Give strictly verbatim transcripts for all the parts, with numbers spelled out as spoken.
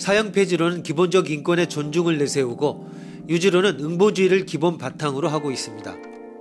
사형 폐지로는 기본적 인권의 존중을 내세우고 유지로는 응보주의를 기본 바탕으로 하고 있습니다.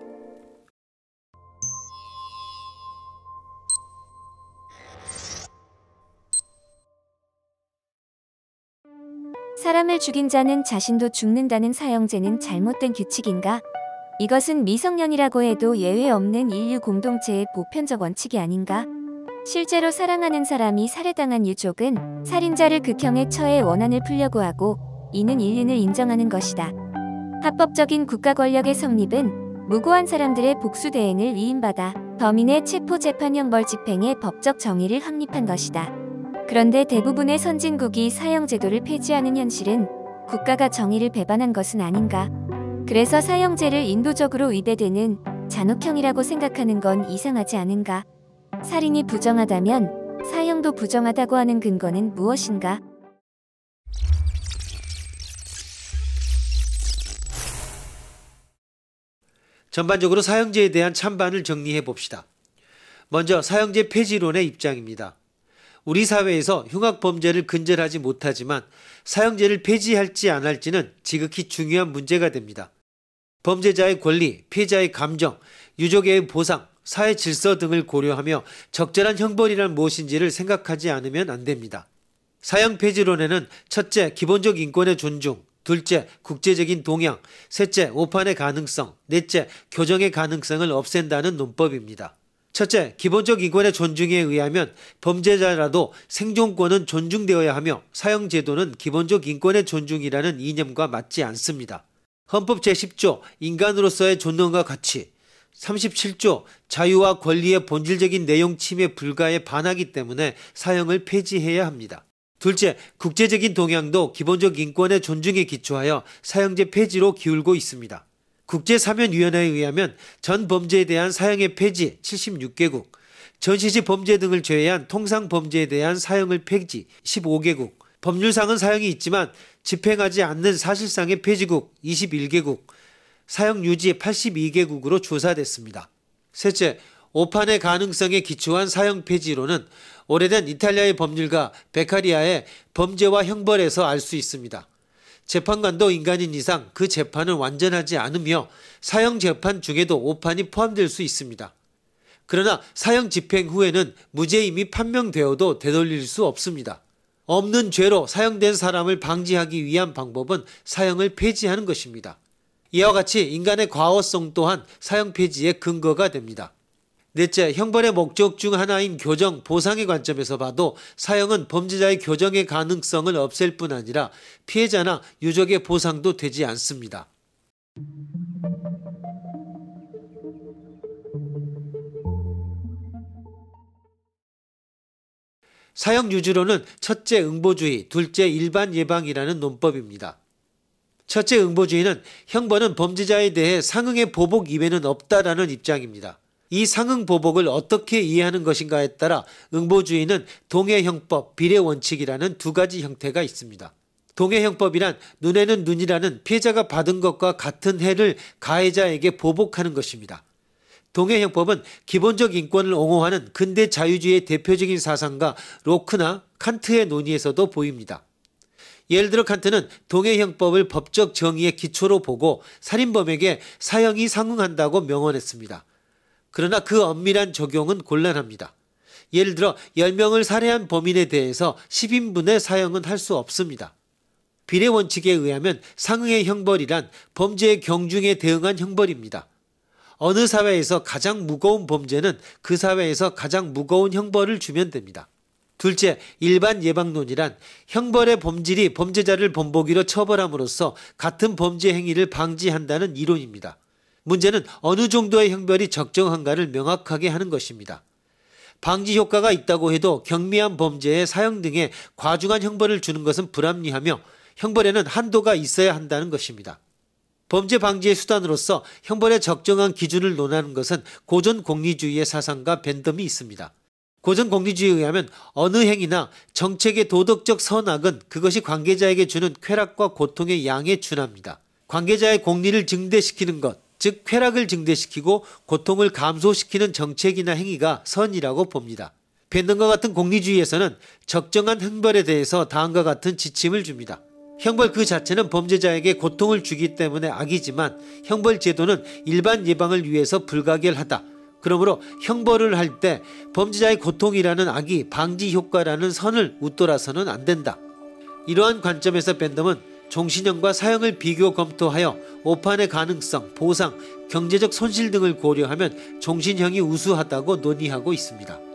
사람을 죽인 자는 자신도 죽는다는 사형제는 잘못된 규칙인가? 이것은 미성년이라고 해도 예외 없는 인류 공동체의 보편적 원칙이 아닌가? 실제로 사랑하는 사람이 살해당한 유족은 살인자를 극형에 처해 원한을 풀려고 하고 이는 인륜을 인정하는 것이다. 합법적인 국가 권력의 성립은 무고한 사람들의 복수 대행을 위임받아 범인의 체포 재판 형벌 집행의 법적 정의를 확립한 것이다. 그런데 대부분의 선진국이 사형 제도를 폐지하는 현실은 국가가 정의를 배반한 것은 아닌가? 그래서 사형제를 인도적으로 위배되는 잔혹형이라고 생각하는 건 이상하지 않은가? 살인이 부정하다면 사형도 부정하다고 하는 근거는 무엇인가? 전반적으로 사형제에 대한 찬반을 정리해 봅시다. 먼저 사형제 폐지론의 입장입니다. 우리 사회에서 흉악범죄를 근절하지 못하지만 사형제를 폐지할지 안 할지는 지극히 중요한 문제가 됩니다. 범죄자의 권리, 피해자의 감정, 유족의 보상, 사회 질서 등을 고려하며 적절한 형벌이란 무엇인지를 생각하지 않으면 안 됩니다. 사형 폐지론에는 첫째, 기본적 인권의 존중, 둘째, 국제적인 동향, 셋째, 오판의 가능성, 넷째, 교정의 가능성을 없앤다는 논법입니다. 첫째, 기본적 인권의 존중에 의하면 범죄자라도 생존권은 존중되어야 하며 사형제도는 기본적 인권의 존중이라는 이념과 맞지 않습니다. 헌법 제십 조 인간으로서의 존엄과 가치, 삼십칠 조 자유와 권리의 본질적인 내용 침해 불가에 반하기 때문에 사형을 폐지해야 합니다. 둘째, 국제적인 동향도 기본적 인권의 존중에 기초하여 사형제 폐지로 기울고 있습니다. 국제사면위원회에 의하면 전 범죄에 대한 사형의 폐지 칠십육 개국, 전시시 범죄 등을 제외한 통상범죄에 대한 사형을 폐지 십오 개국, 법률상은 사형이 있지만 집행하지 않는 사실상의 폐지국 이십일 개국, 사형 유지 팔십이 개국으로 조사됐습니다. 셋째, 오판의 가능성에 기초한 사형 폐지로는 오래된 이탈리아의 법률가 베카리아의 범죄와 형벌에서 알 수 있습니다. 재판관도 인간인 이상 그 재판은 완전하지 않으며 사형 재판 중에도 오판이 포함될 수 있습니다. 그러나 사형 집행 후에는 무죄임이 판명되어도 되돌릴 수 없습니다. 없는 죄로 사형된 사람을 방지하기 위한 방법은 사형을 폐지하는 것입니다. 이와 같이 인간의 과거성 또한 사형 폐지의 근거가 됩니다. 넷째, 형벌의 목적 중 하나인 교정, 보상의 관점에서 봐도 사형은 범죄자의 교정의 가능성을 없앨 뿐 아니라 피해자나 유족의 보상도 되지 않습니다. 사형 유지로는 첫째 응보주의, 둘째 일반 예방이라는 논법입니다. 첫째 응보주의는 형벌은 범죄자에 대해 상응의 보복 이외는 없다라는 입장입니다. 이 상응 보복을 어떻게 이해하는 것인가에 따라 응보주의는 동해형법, 비례원칙이라는 두 가지 형태가 있습니다. 동해형법이란 눈에는 눈이라는 피해자가 받은 것과 같은 해를 가해자에게 보복하는 것입니다. 동해형법은 기본적 인권을 옹호하는 근대 자유주의의 대표적인 사상가 로크나 칸트의 논의에서도 보입니다. 예를 들어 칸트는 동해형법을 법적 정의의 기초로 보고 살인범에게 사형이 상응한다고 명언했습니다. 그러나 그 엄밀한 적용은 곤란합니다. 예를 들어 열 명을 살해한 범인에 대해서 십 인분의 사형은 할 수 없습니다. 비례원칙에 의하면 상응의 형벌이란 범죄의 경중에 대응한 형벌입니다. 어느 사회에서 가장 무거운 범죄는 그 사회에서 가장 무거운 형벌을 주면 됩니다. 둘째, 일반 예방론이란 형벌의 본질이 범죄자를 본보기로 처벌함으로써 같은 범죄 행위를 방지한다는 이론입니다. 문제는 어느 정도의 형벌이 적정한가를 명확하게 하는 것입니다. 방지 효과가 있다고 해도 경미한 범죄에 사형 등의 과중한 형벌을 주는 것은 불합리하며 형벌에는 한도가 있어야 한다는 것입니다. 범죄 방지의 수단으로서 형벌의 적정한 기준을 논하는 것은 고전 공리주의의 사상과 밴덤이 있습니다. 고전 공리주의에 의하면 어느 행위나 정책의 도덕적 선악은 그것이 관계자에게 주는 쾌락과 고통의 양에 준합니다. 관계자의 공리를 증대시키는 것, 즉 쾌락을 증대시키고 고통을 감소시키는 정책이나 행위가 선이라고 봅니다. 밴덤과 같은 공리주의에서는 적정한 형벌에 대해서 다음과 같은 지침을 줍니다. 형벌 그 자체는 범죄자에게 고통을 주기 때문에 악이지만 형벌 제도는 일반 예방을 위해서 불가결하다. 그러므로 형벌을 할 때 범죄자의 고통이라는 악이 방지 효과라는 선을 웃돌아서는 안 된다. 이러한 관점에서 밴덤은 종신형과 사형을 비교 검토하여 오판의 가능성, 보상, 경제적 손실 등을 고려하면 종신형이 우수하다고 논의하고 있습니다.